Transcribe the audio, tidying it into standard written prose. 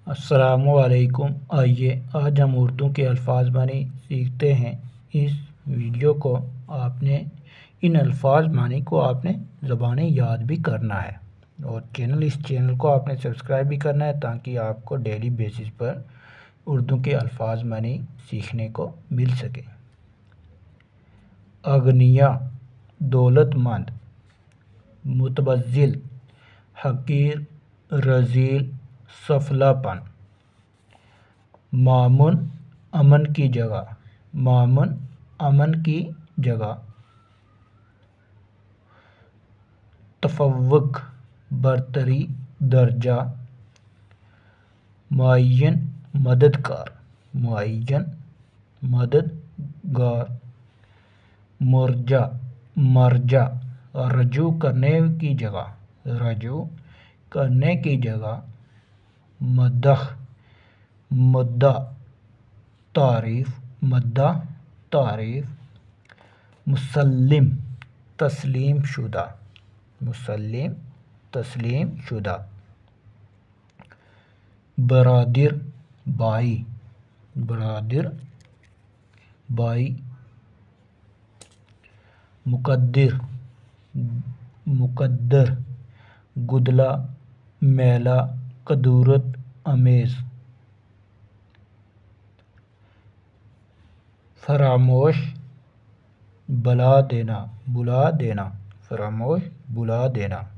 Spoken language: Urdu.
السلام علیکم۔ آئیے آج ہم اردو کے الفاظ معنی سیکھتے ہیں۔ اس ویڈیو کو ان الفاظ معنی کو آپ نے زبانیں یاد بھی کرنا ہے اور اس چینل کو آپ نے سبسکرائب بھی کرنا ہے تاکہ آپ کو ڈیلی بیسس پر اردو کے الفاظ معنی سیکھنے کو مل سکے۔ اغنیا، دولت مند، متبذل، حقیر، رذیل، سفلا پن۔ مامن، امن کی جگہ، مامن، امن کی جگہ۔ تفوق، برتری، درجہ۔ معین، مددگار، معین، مددگار۔ مرجع، مرجع، رجوع کرنے کی جگہ، رجوع کرنے کی جگہ۔ مدح، مدح، تعریف، مدح، تعریف۔ مسلم، تسلیم شدہ، مسلم، تسلیم شدہ۔ برادر، بھائی، برادر، بھائی۔ مقدر، مقدر، گدلا، میلہ، کدورت آمیز۔ فراموش، بھلا دینا، بھلا دینا، فراموش، بھلا دینا۔